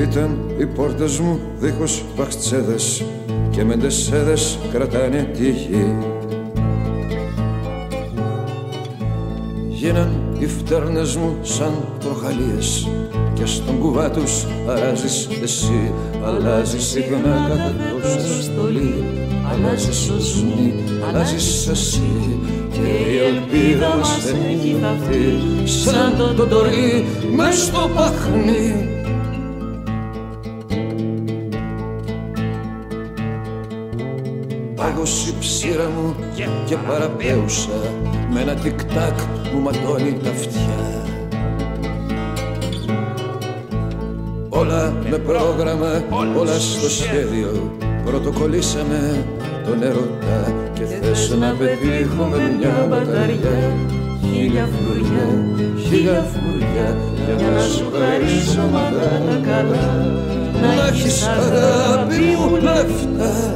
Ήταν οι πόρτες μου δίχως βαχτσέδες και μεντεσέδες κρατάνε τη γη. Γίναν οι φτέρνες μου σαν τροχαλίες και στον κουβά τους αλλάζεις εσύ. Αλλάζεις συχνά κάθε τόσο στολή, αλλάζεις ως μη, αλλάζεις εσύ. Και η ελπίδα μας δεν έχει χαθεί σαν το τωρί μες στο παχνί. Πάγωσε η ψήρα μου και παραπέουσα, με ένα τικ-τακ μου ματώνει τα αυτιά. Όλα με πρόγραμμα, όλα στο σχέδιο, πρωτοκολλήσαμε τον ερωτά. Και θες να πετύχουμε μια μπαταριά, χίλια φλουριά, χίλια φλουριά, για να σου χαρίσω μαγάτα καλά, να έχεις αγάπη μου λεφτά.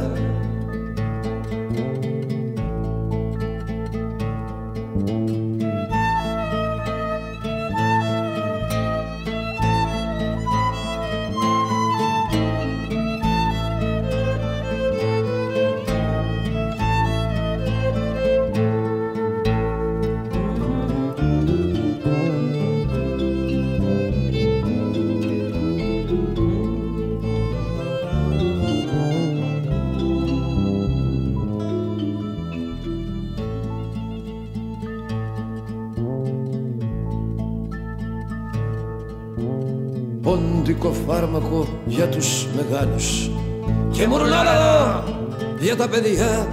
Πόντικο φάρμακο για τους μεγάλους και μουρλάρα για τα παιδιά.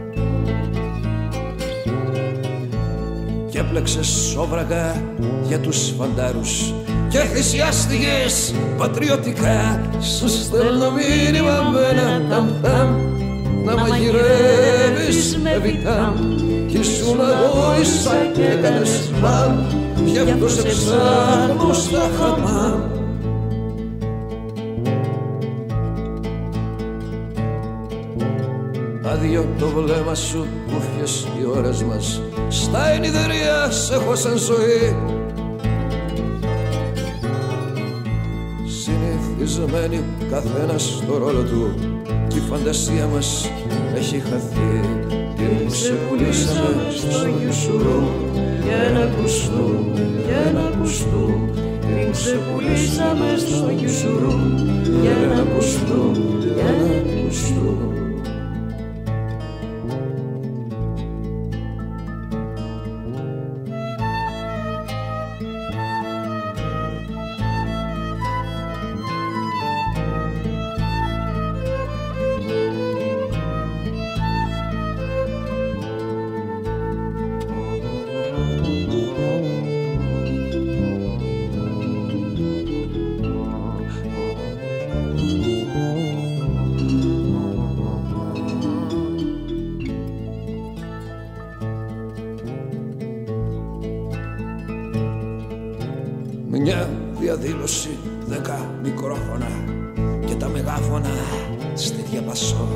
Και έπλεξες σόβρακα για τους φαντάρους και θυσιάστηκες πατριωτικά. Σου στέλνω μήνυμα με ένα ταμ-ταμ να μαγειρεύεις με βιτάμ. Κι ήσουν αγώησα και έκανες μπαμ, γι' αυτό σε ψάχνω στα χαμάμ. Άδειο το βλέμμα σου, κούφιες οι ώρες μας, στα ενιδερία σ' έχω σαν ζωή. Συνηθισμένοι καθένας στο ρόλο του κι η φαντασία μας έχει χαθεί. Και σε πουλήσαμε στο γιουσουρού για ένα κουστού, για ένα κουστού. Και σε πουλήσαμε στο γιουσουρού για ένα κουστού, για ένα κουστού. Μια διαδήλωση, 10 μικρόφωνα και τα μεγάφωνα στη διαπασό.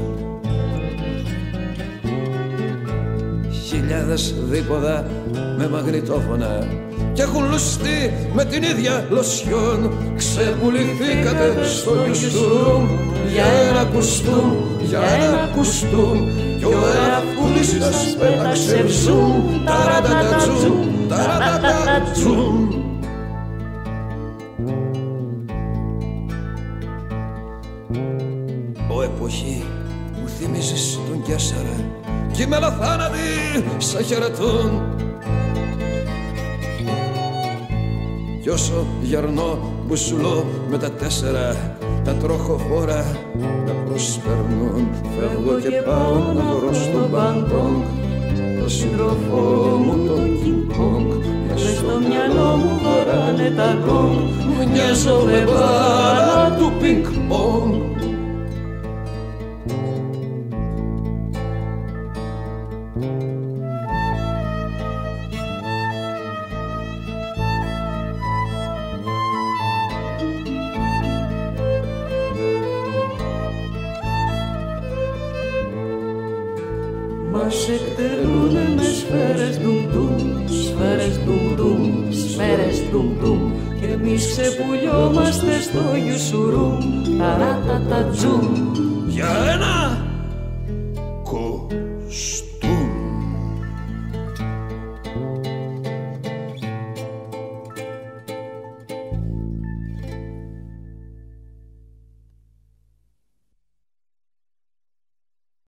Χιλιάδες δίποδα με μαγνητόφωνα και έχουν λουστεί με την ίδια λοσιόν. Ξεπουληθήκατε στο γιουστούμ για ένα κουστούμ, για ένα κουστούμ. Κι ο εραφούλης σας πέταξε ψούμ, ταρατατατσούμ, ταρατατατσούμ. Ω εποχή μου θυμίζεις τον Κέσσαρα κι οι μελαθάνατοι σε χαιρετούν. Κι όσο γερνώ μπουσουλώ με τα 4 τα τροχοφόρα να προσπερνούν. Φεύγω και πάω να βρω στο Μπαγκόγκ το σύντροφό μου τον Κινγκ-Κονγκ. Μες στο μυαλό μου βαράνε τα γκόγκ, μοιάζω με μπάλα του πινκ-πονγκ. Μας εκτελούνε με σφαίρες ντουμ-ντουμ, σφαίρες ντουμ-ντουμ, σφαίρες ντουμ-ντουμ. κι εμείς ξεπουλιόμαστε στο γιουσουρούμ, ταράτατα τζουμ. Για ένα